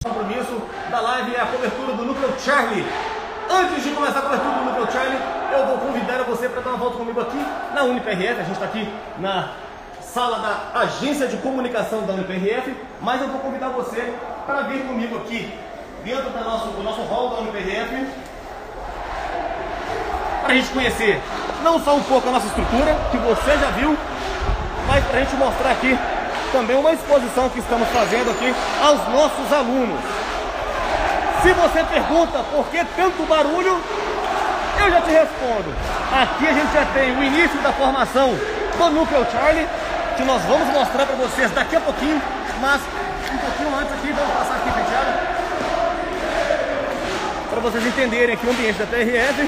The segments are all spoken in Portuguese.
O compromisso da live é a cobertura do Núcleo Charlie. Antes de começar a cobertura do Núcleo Charlie, eu vou convidar você para dar uma volta comigo aqui na UniPRF. A gente está aqui na sala da Agência de Comunicação da UniPRF, mas eu vou convidar você para vir comigo aqui dentro do nosso hall da UniPRF, para a gente conhecer não só um pouco a nossa estrutura, que você já viu, mas para a gente mostrar aqui também uma exposição que estamos fazendo aqui aos nossos alunos. Se você pergunta por que tanto barulho, eu já te respondo. Aqui a gente já tem o início da formação do Núcleo Charlie, que nós vamos mostrar para vocês daqui a pouquinho, mas um pouquinho antes aqui, vamos passar aqui penteado, para vocês entenderem aqui o ambiente da PRF.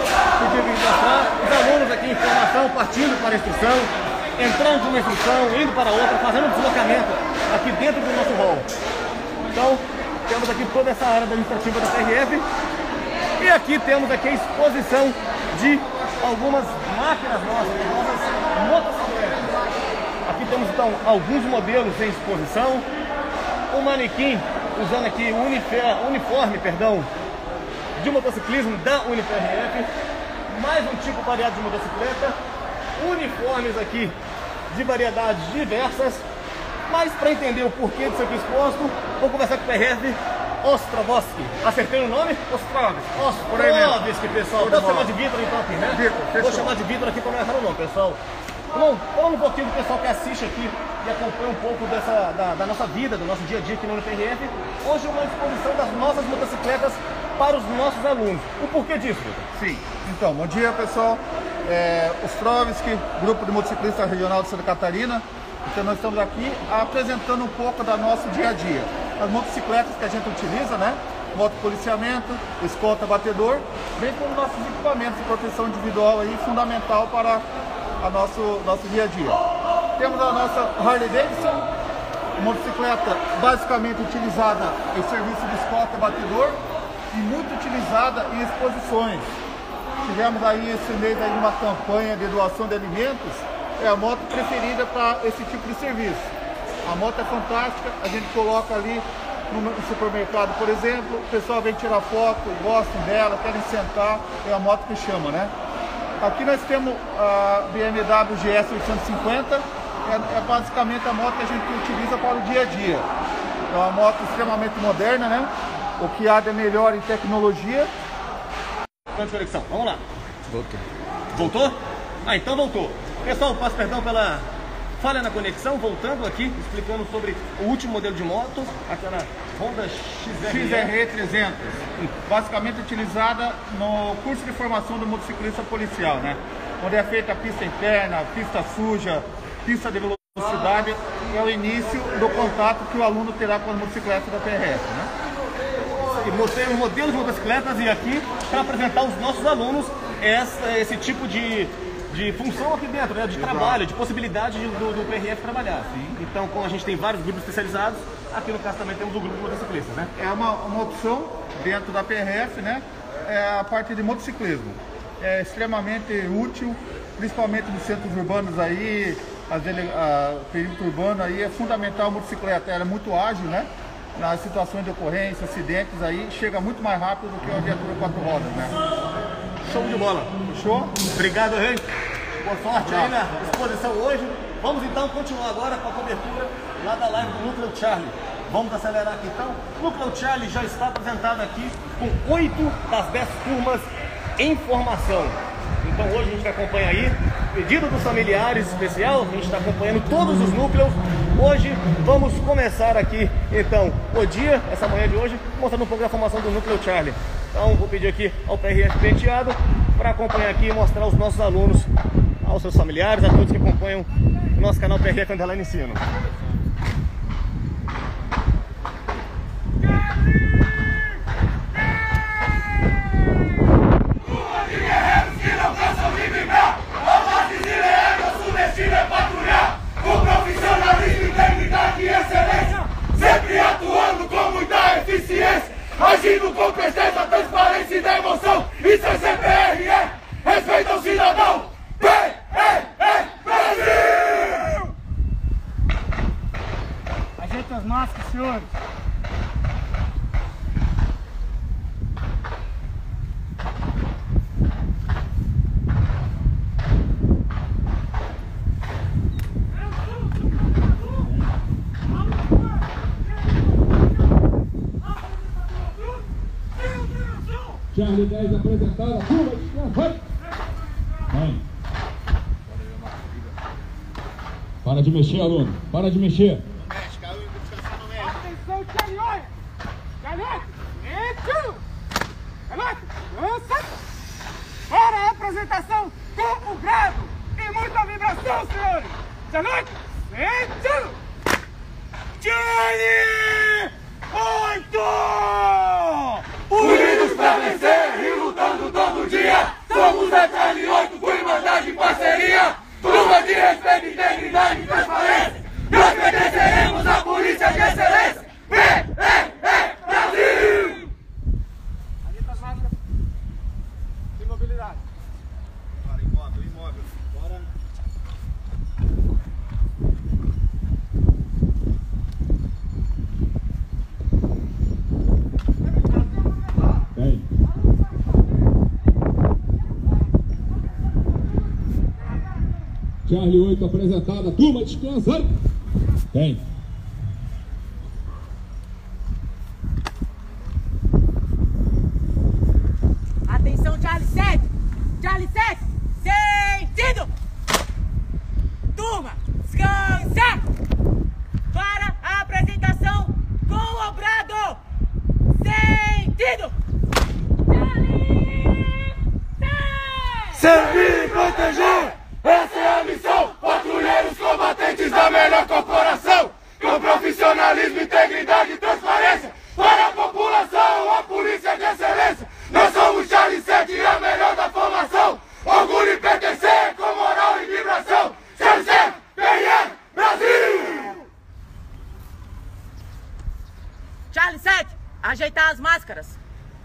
Os alunos aqui em formação, partindo para a instrução, entrando de uma instrução, indo para outra, fazendo um deslocamento aqui dentro do nosso hall. Então, temos aqui toda essa área administrativa da PRF. E aqui temos aqui a exposição de algumas máquinas nossas motocicletas. Aqui temos então alguns modelos em exposição. Um manequim usando aqui o uniforme de motociclismo da UniPRF. Mais um tipo variado de motocicleta. Uniformes aqui de variedades diversas. Mas para entender o porquê disso aqui exposto, vou conversar com o PRF Ostrovski. Acertei o nome? Ostrovski, pessoal. Vou chamar de Vitor então aqui, né? Vitor, vou chamar de Vitor aqui para não errar o nome, pessoal. Vamos falando um pouquinho do pessoal que assiste aqui e acompanha um pouco da nossa vida, do nosso dia a dia aqui no UniPRF. Hoje é uma exposição das nossas motocicletas para os nossos alunos. O porquê disso, Vitor? Sim. Então, bom dia, pessoal. Ostrovski, Grupo de Motociclistas Regional de Santa Catarina. Então nós estamos aqui apresentando um pouco da nosso dia a dia. As motocicletas que a gente utiliza, né? Motopoliciamento, escolta, batedor, bem como nossos equipamentos de proteção individual aí, fundamental para a nosso dia a dia. Temos a nossa Harley Davidson, motocicleta basicamente utilizada em serviço de escolta, batedor e muito utilizada em exposições. Tivemos aí esse mês aí uma campanha de doação de alimentos. É a moto preferida para esse tipo de serviço. A moto é fantástica, a gente coloca ali no supermercado, por exemplo, o pessoal vem tirar foto, gostam dela, querem sentar, é a moto que chama, né? Aqui nós temos a BMW GS 850, é basicamente a moto que a gente utiliza para o dia a dia. É uma moto extremamente moderna, né? O que há de melhor em tecnologia. Conexão, vamos lá. Voltou? Ah, então voltou. Pessoal, peço perdão pela falha na conexão, voltando aqui, explicando sobre o último modelo de moto, aquela Honda XR 300, basicamente utilizada no curso de formação do motociclista policial, né? Onde é feita a pista interna, pista suja, pista de velocidade, é o início do contato que o aluno terá com as motocicletas da PRF, né? E mostrei os modelos de motocicletas e aqui para apresentar aos nossos alunos esse tipo de função aqui dentro, né? De trabalho, de possibilidade do PRF trabalhar. Sim. Então, como a gente tem vários grupos especializados, aqui no caso também temos o grupo de motociclistas, né? É uma opção dentro da PRF, né? É a parte de motociclismo. É extremamente útil, principalmente nos centros urbanos aí, perímetro urbano aí, é fundamental a motocicleta. Ela é muito ágil, né? Nas situações de ocorrência, acidentes aí, chega muito mais rápido do que uma viatura 4 rodas, né? Show de bola. Show? Obrigado, Rei. Boa sorte aí na exposição hoje. Vamos então continuar agora com a cobertura lá da live do Núcleo Charlie. Vamos acelerar aqui então. O Núcleo Charlie já está apresentado aqui com 8 das 10 turmas em formação. Então hoje a gente acompanha aí, pedido dos familiares especial, a gente está acompanhando todos os núcleos. Hoje vamos começar aqui então o dia, essa manhã de hoje, mostrando um pouco da formação do Núcleo Charlie. Então vou pedir aqui ao PRF Penteado para acompanhar aqui e mostrar aos nossos alunos, aos seus familiares, a todos que acompanham o nosso canal PRF Underline Ensino. Agindo com presteza, transparência e devoção. Isso é CPRF, respeita o cidadão. Brasil! Ajeita as máscaras, senhores. Charlie 10 apresentada, turma, descansa. Vai. Para de mexer, aluno. Para de mexer. Atenção, Charlie, olha! Galera, tiro! Galera, lança! Para a apresentação com o grado e muita vibração, senhores! Galera, tiro! Charlie! 8! Unidos pra vencer e lutando todo dia! Somos a Charlie 8 com irmandade e parceria! Turma de respeito, integridade e transparência! Nós pertenceremos à polícia de excelência! Brasil! Anitta as máscaras. Imobilidade. Bora, imóvel, imóvel. Bora. Vem. Charlie 8 apresentada, turma, descansa. Vem. Atenção, Charlie 7! Charlie 7! Sentido! Turma, descansa! Para a apresentação com o brado! Sentido! Charlie 7! Servir e proteger! Essa é a missão! Patrulheiros combatentes da melhor corporação! Com profissionalismo, integridade e transparência! Para a população, a polícia de excelência! Nós somos Charlie 7, a melhor da formação! Orgulho e pertencer, com moral e vibração! Charlie 7, PRF, Brasil! Charlie 7, ajeitar as máscaras.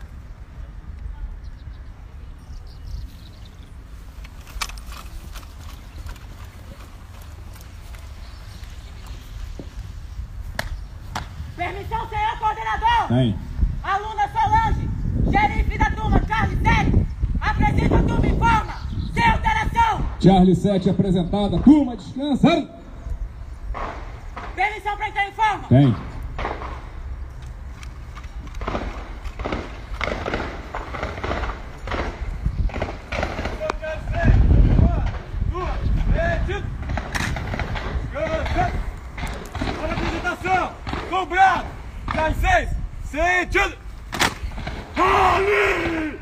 Permissão, senhor coordenador! Vem. Aluna Solange, xerife da turma Charlie 7, apresenta a turma em forma, sem alteração! Charlie 7 apresentada, turma, descansa. Permissão para entrar em forma! Vem. Apresentação! Cobrado! Charlie 6! Sentido! Charlie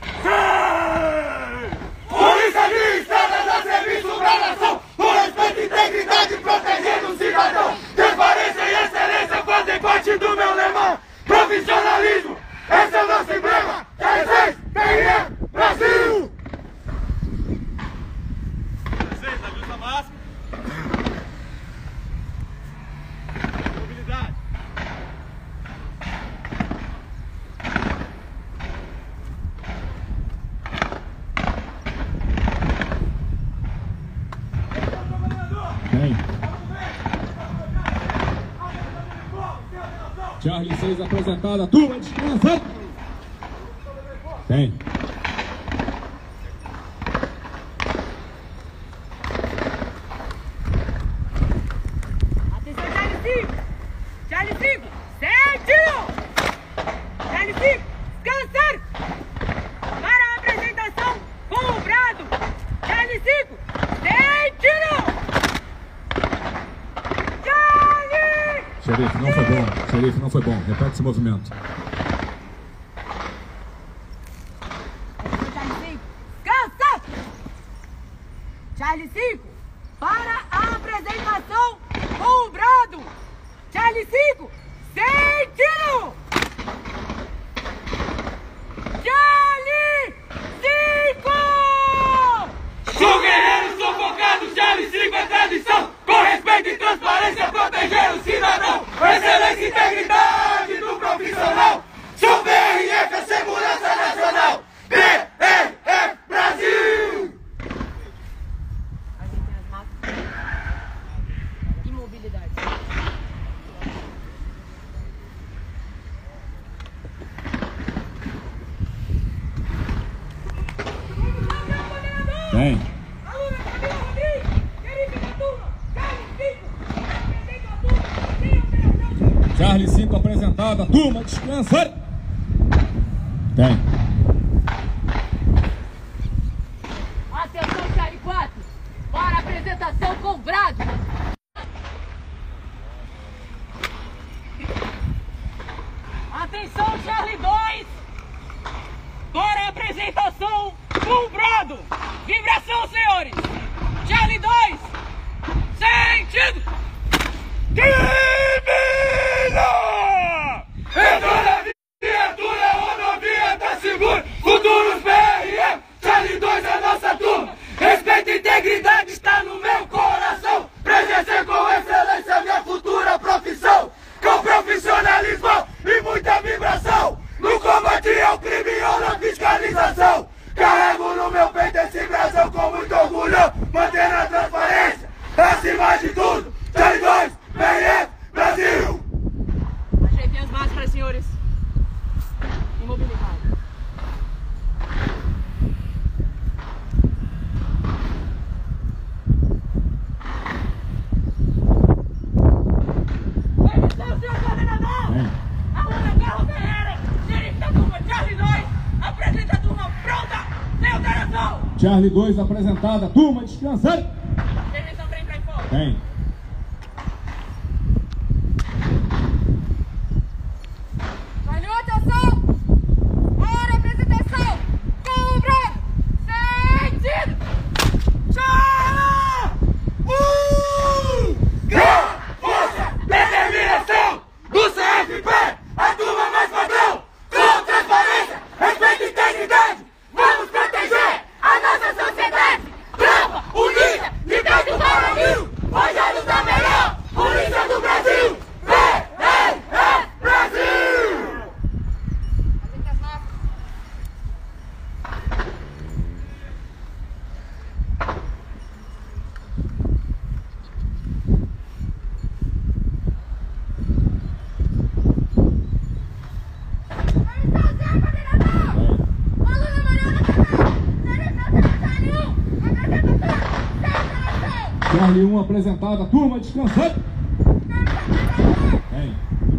6! Polícia de estrada dá serviço pra nação! Com respeito, integridade, protegendo o cidadão! Transparência e excelência fazem parte do meu lema! Profissionalismo! Esse é o nosso emblema! Charlie 6! PRF, Brasil! 6, ajusta a máscara! Mobilidade! Vem. Charlie 6 apresentada, turma, descansa. Vem. Atenção, Charlie 5! Charlie 5! Sentido! Charlie 5! Descansar! Para a apresentação com o brado! Charlie 5! Sentido! Charlie! Xerife, não foi bom. Xerife, não foi bom. Repete esse movimento. Atenção, Charlie 5! Descansa! Charlie 5! Para a apresentação com o brado! Charlie 5! Sentido! Charlie 5! Sou guerreiro, sou focado, Charlie 5 é tradição. Com respeito e transparência, proteger o cidadão. Excelência e integridade do profissional. Sou PRF, é segurança nacional. PRF, Brasil! Ajeitem as máscaras. Imobilidade. Vem. Aluna Camila Rodrigues, xerife da turma, Charlie 5, apresenta a turma, sem alteração. Charlie 5 apresentada, turma, descansa. Vem. apresentação com o Brado. Atenção, Charlie 2, para a apresentação com o Brado. Vibração, senhores. Charlie 2, sentido. Termina! Entrou na viatura, rodovia tá segura. Futuros PRM, Charlie 2 é nossa turma. Respeito e integridade está no meu coração. Pra exercer com excelência minha futura profissão. Com profissionalismo e muita vibração. No combate ao crime ou na fiscalização. Carrego no meu peito esse brasão com muito orgulho. Mantendo a transparência acima de tudo. Charlie 2, PRF, Brasil! Ajeitem as máscaras, senhores. Imobilidade. Atenção, senhor coordenador! Aluna Carlos Ferreira, xerife da turma Charlie 2, apresenta a turma pronta, sem alteração! Charlie 2 apresentada, turma descansando! Permissão pra entrar em fogo. Vem. Valeu, atenção! Para a apresentação com o Brado! Sentido! Tchau! Força, determinação do CFP, a turma mais padrão, com transparência, respeito e integridade, vamos proteger a nossa sociedade. Tropa unida, de dentro do Brasil, hoje a luta melhor, polícia do Brasil, Brasil! Charlie 1 apresentada, turma descansando! Vem.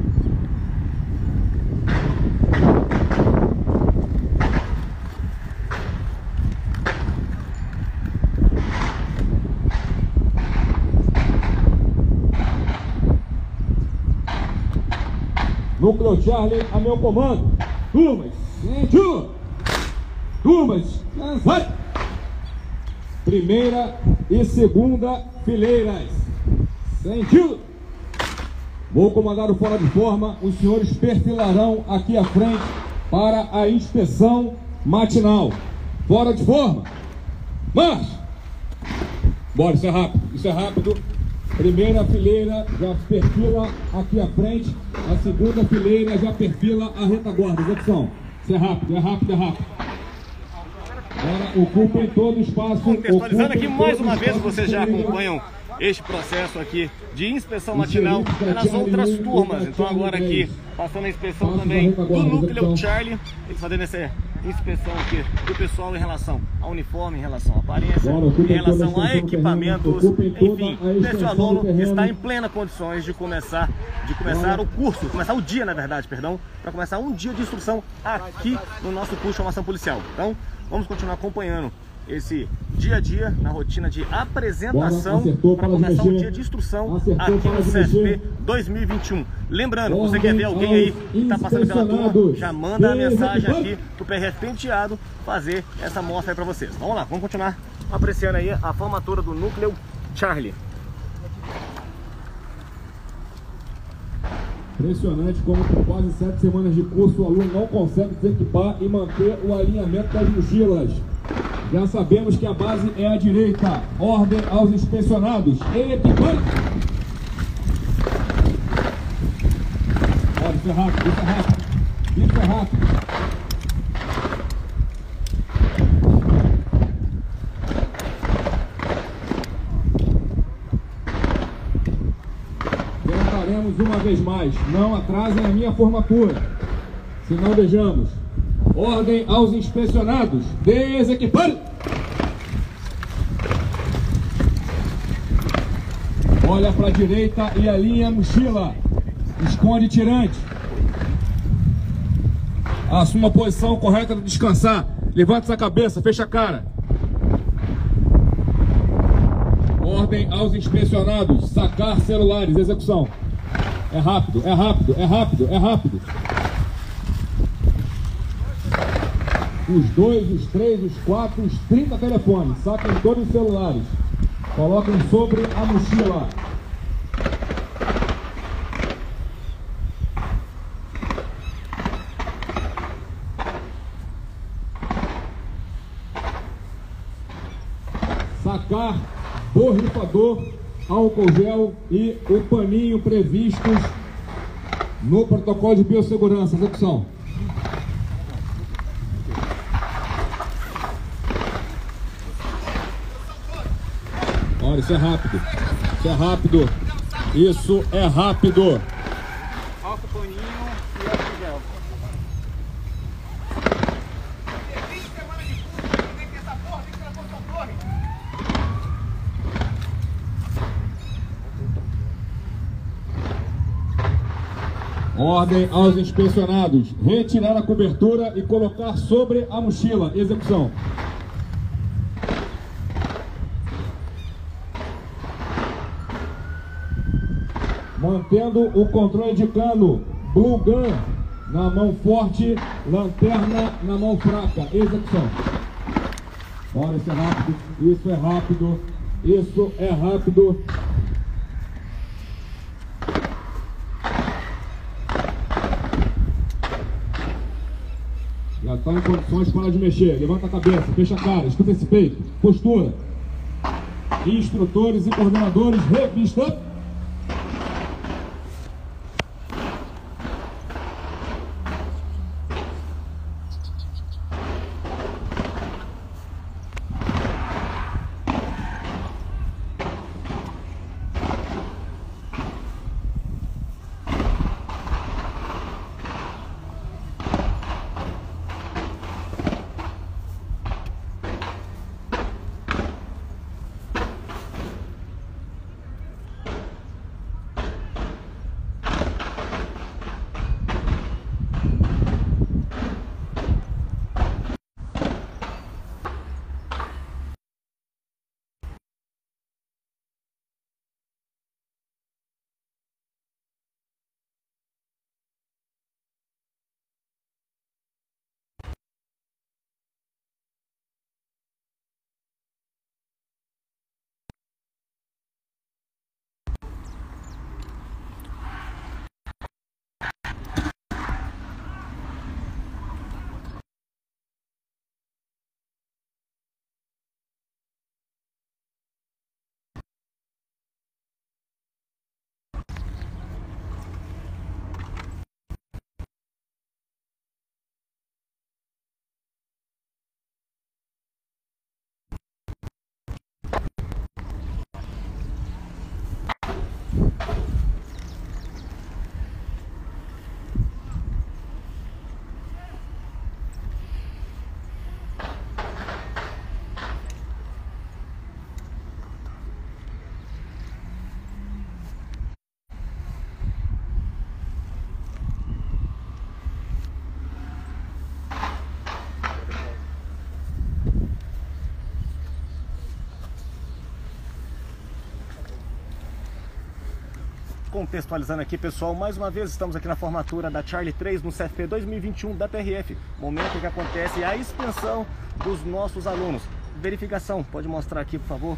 Núcleo Charlie a meu comando. Turmas, sentiu! Turmas, descansando! Primeira e segunda fileiras. Sentiu? Vou comandar o fora de forma. Os senhores perfilarão aqui à frente para a inspeção matinal. Fora de forma. Marcha! Bora, isso é rápido. Isso é rápido. Primeira fileira já perfila aqui à frente. A segunda fileira já perfila a retaguarda. Execução. Isso é rápido, é rápido, é rápido. Agora ocupem todo o espaço. Contextualizando aqui mais uma vez, vocês já acompanham este processo aqui de inspeção matinal nas outras turmas. Então agora aqui, passando a inspeção também do Núcleo Charlie, eles fazendo essa inspeção aqui do pessoal em relação ao uniforme, em relação à aparência, em relação a equipamentos, enfim, esse aluno está em plena condições de começar o curso, começar o dia, na verdade, perdão, para começar um dia de instrução aqui no nosso curso de formação policial. Então, vamos continuar acompanhando esse dia a dia na rotina de apresentação para começar um dia de instrução aqui no CFP 2021. Lembrando, você quer ver alguém aí que está passando pela turma, já manda a mensagem aqui pro PRF Penteado fazer essa mostra aí para vocês. Vamos lá, vamos continuar apreciando aí a formatura do Núcleo Charlie. Impressionante como por quase 7 semanas de curso o aluno não consegue desequipar e manter o alinhamento das mochilas. Já sabemos que a base é à direita. Ordem aos inspecionados. Equipando. Olha, isso é rápido, isso é rápido. Isso é rápido. Tentaremos uma vez mais. Não atrasem a minha formatura. Se não vejamos. Ordem aos inspecionados. Desequipando. Olha para a direita e alinha a mochila. Esconde tirante. Assuma a posição correta de descansar. Levanta essa cabeça, fecha a cara. Ordem Ordem aos inspecionados, sacar celulares, execução. É rápido, é rápido, é rápido, é rápido. Os 2, os 3, os 4, os 30 telefones, saquem todos os celulares. Coloquem sobre a mochila. Sacar borrifador, álcool gel e o paninho previstos no protocolo de biossegurança. Execução. Olha, isso é rápido. Isso é rápido. Isso é rápido. Álcool, paninho e álcool gel. Ordem aos inspecionados, retirar a cobertura e colocar sobre a mochila. Execução. Mantendo o controle de cano, Blue Gun na mão forte, lanterna na mão fraca. Execução. Olha, isso é rápido, isso é rápido, isso é rápido. Já está em condições para de mexer. Levanta a cabeça, fecha a cara, escuta esse peito. Postura. Instrutores e coordenadores, revista. Contextualizando aqui, pessoal, mais uma vez estamos aqui na formatura da Charlie 3 no CFP 2021 da PRF, momento que acontece a expensão dos nossos alunos. Verificação, pode mostrar aqui, por favor,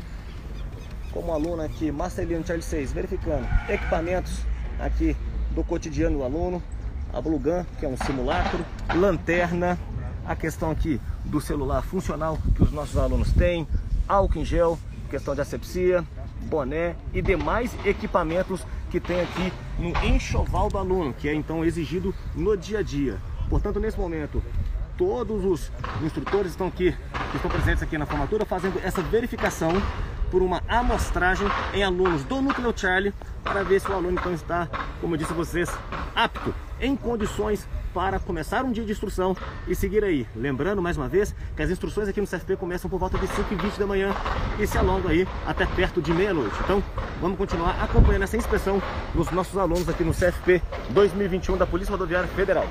como aluno aqui, Marcelino Charlie 6, verificando equipamentos aqui do cotidiano do aluno, a Blue Gun, que é um simulacro, lanterna, a questão aqui do celular funcional que os nossos alunos têm, álcool em gel, questão de asepsia, boné e demais equipamentos que tem aqui no enxoval do aluno, que é então exigido no dia a dia. Portanto, nesse momento, todos os instrutores estão aqui, que estão presentes aqui na formatura, fazendo essa verificação por uma amostragem em alunos do Núcleo Charlie, para ver se o aluno então está, como eu disse a vocês, apto, em condições para começar um dia de instrução e seguir aí. Lembrando mais uma vez que as instruções aqui no CFP começam por volta de 5h20 da manhã e se alongam aí até perto de meia-noite. Então vamos continuar acompanhando essa inspeção dos nossos alunos aqui no CFP 2021 da Polícia Rodoviária Federal.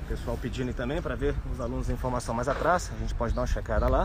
pessoal pedindo também para ver os alunos em formação mais atrás. A gente pode dar uma checada lá.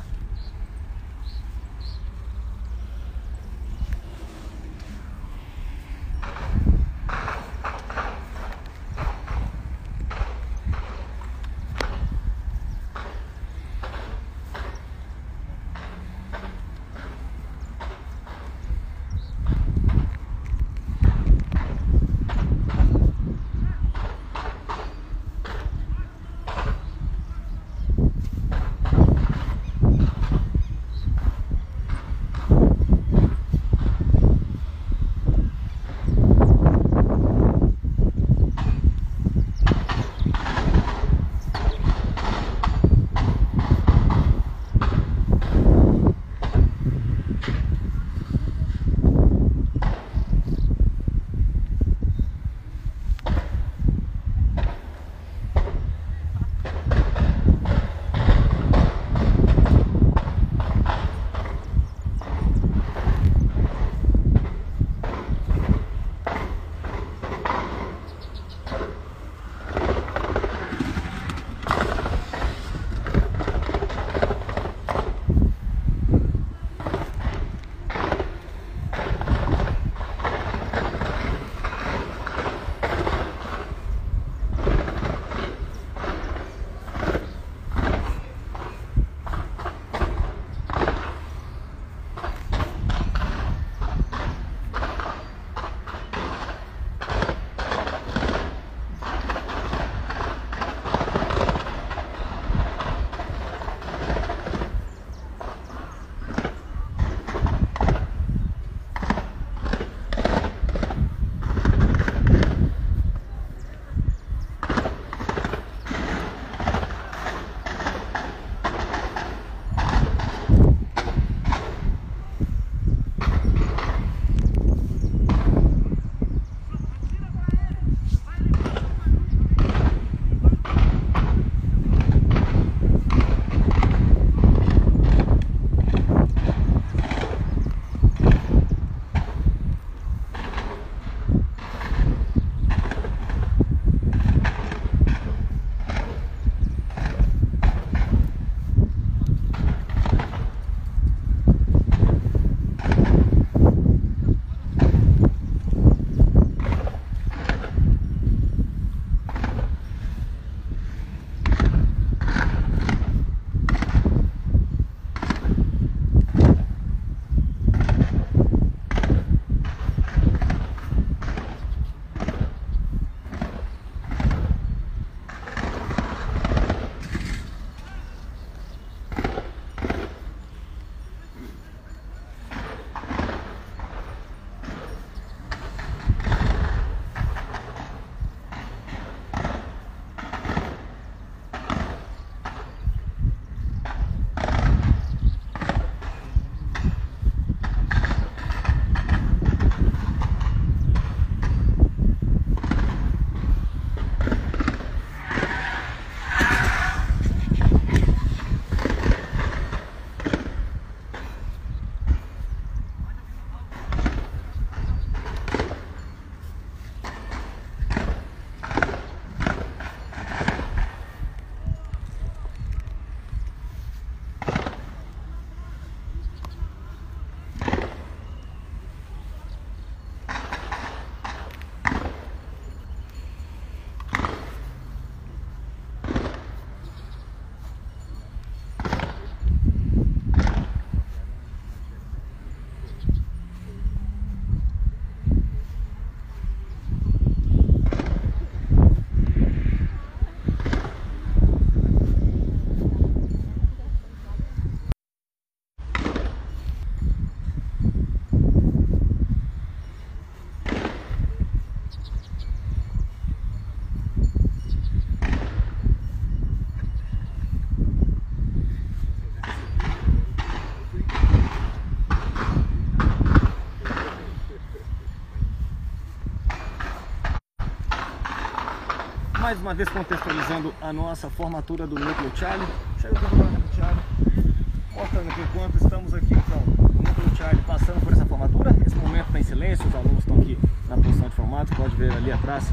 mais uma vez contextualizando a nossa formatura do Núcleo Charlie. Chega aqui no Núcleo Charlie, mostrando aqui enquanto estamos aqui então, no Núcleo Charlie, passando por essa formatura. Esse momento está em silêncio, os alunos estão aqui na posição de formato, pode ver ali atrás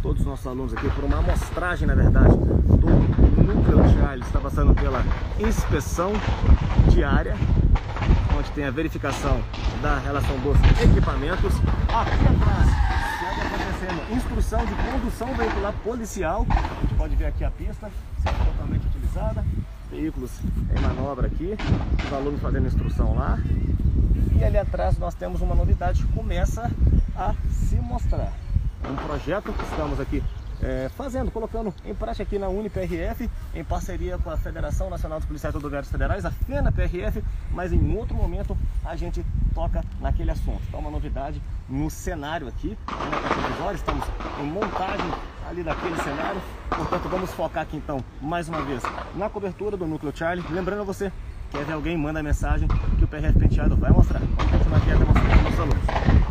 todos os nossos alunos aqui por uma amostragem, na verdade, do Núcleo Charlie. Está passando pela inspeção diária, onde tem a verificação da relação dos equipamentos. Aqui atrás segue acontecendo instrução de condução veicular policial. A gente pode ver aqui a pista sendo totalmente utilizada, veículos em manobra aqui, os alunos fazendo instrução lá. E ali atrás nós temos uma novidade que começa a se mostrar. Um projeto que estamos aqui colocando em prática aqui na UniPRF, em parceria com a Federação Nacional dos Policiais Rodoviários Federais, a FENA-PRF, mas em outro momento a gente toca naquele assunto. Então, uma novidade no cenário aqui, estamos em montagem ali daquele cenário, portanto vamos focar aqui então, mais uma vez, na cobertura do Núcleo Charlie. Lembrando a você, quer ver alguém, manda mensagem que o PRF Penteado vai mostrar. Vamos continuar aqui a demonstração dos alunos.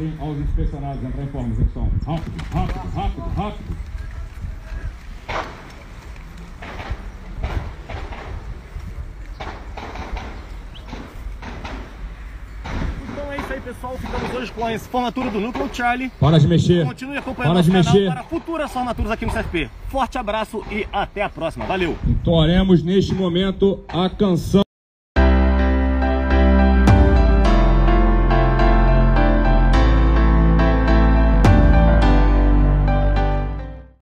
ordem aos inspecionados entrar em forma, execução. Rápido, rápido, rápido, rápido. Então é isso aí, pessoal. Ficamos hoje com a formatura do Núcleo Charlie. Para de mexer. Continue acompanhando Para de nosso canal mexer. para futuras formaturas aqui no CFP. Forte abraço e até a próxima. Valeu! Entoaremos neste momento a canção.